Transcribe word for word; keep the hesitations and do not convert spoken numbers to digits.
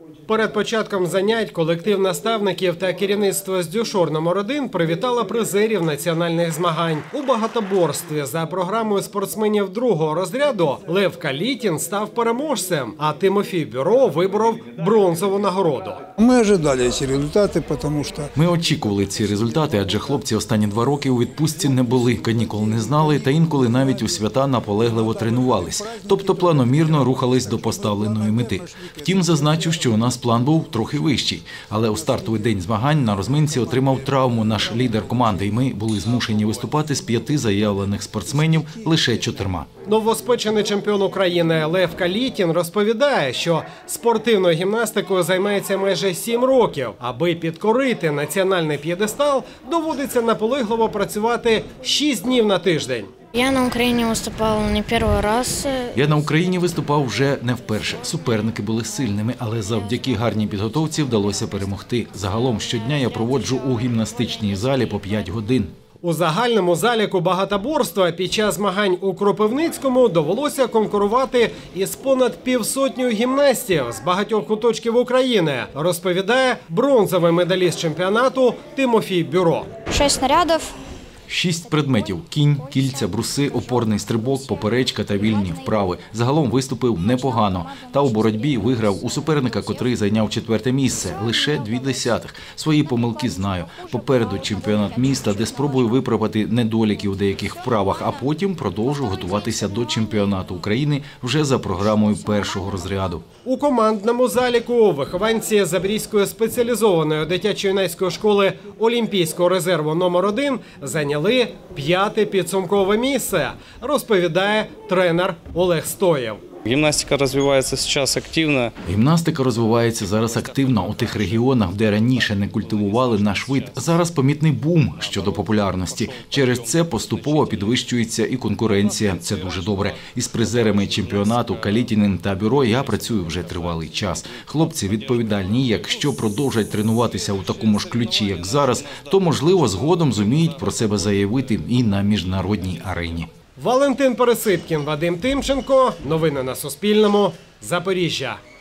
Перед початком занять колектив наставників та керівництво з дюшор номер один привітала призерів національних змагань. У багатоборстві за програмою спортсменів другого розряду Лев Калітін став переможцем, а Тимофій Бюро виборов бронзову нагороду. Ми очікували ці результати, тому що… Ми очікували ці результати, адже хлопці останні два роки у відпустці не були, канікул не знали та інколи навіть у свята наполегливо тренувались. Тобто планомірно рухались до поставленої мети. Втім, зазначу, що у нас план був трохи вищий. Але у стартовий день змагань на розминці отримав травму наш лідер команди, і ми були змушені виступати з п'яти заявлених спортсменів лише чотирма. Новоспечений чемпіон України Лев Калітін розповідає, що спортивною гімнастикою займається майже сім років. Аби підкорити національний п'єдестал, доводиться наполегливо працювати шість днів на тиждень. Я на Україні виступав не перший раз. Я на Україні виступав вже не вперше. Суперники були сильними, але завдяки гарній підготовці вдалося перемогти. Загалом щодня я проводжу у гімнастичній залі по п'ять годин. У загальному заліку багатоборства під час змагань у Кропивницькому довелося конкурувати із понад півсотнею гімнастів з багатьох куточків України, розповідає бронзовий медаліст чемпіонату Тимофій Бюро. Шість снарядів. Шість предметів – кінь, кільця, бруси, опорний стрибок, поперечка та вільні вправи. Загалом виступив непогано. Та у боротьбі виграв у суперника, котрий зайняв четверте місце. Лише дві десятих. Свої помилки знаю. Попереду чемпіонат міста, де спробую виправити недоліки у деяких вправах, а потім продовжу готуватися до чемпіонату України вже за програмою першого розряду. У командному заліку вихованці Забрізької спеціалізованої дитячо-юнацької школи Олімпійського резерву номер один зайняли п'яте підсумкове місце, розповідає тренер Олег Стоєв. Гімнастика розвивається зараз активно. Гімнастика розвивається зараз активно у тих регіонах, де раніше не культивували наш вид. Зараз помітний бум щодо популярності. Через це поступово підвищується і конкуренція. Це дуже добре. Із призерами чемпіонату Калітіним та Бюро я працюю вже тривалий час. Хлопці відповідальні. Якщо продовжать тренуватися у такому ж ключі, як зараз, то, можливо, згодом зуміють про себе заявити і на міжнародній арені. Валентин Пересипкін, Вадим Тимченко. Новини на Суспільному. Запоріжжя.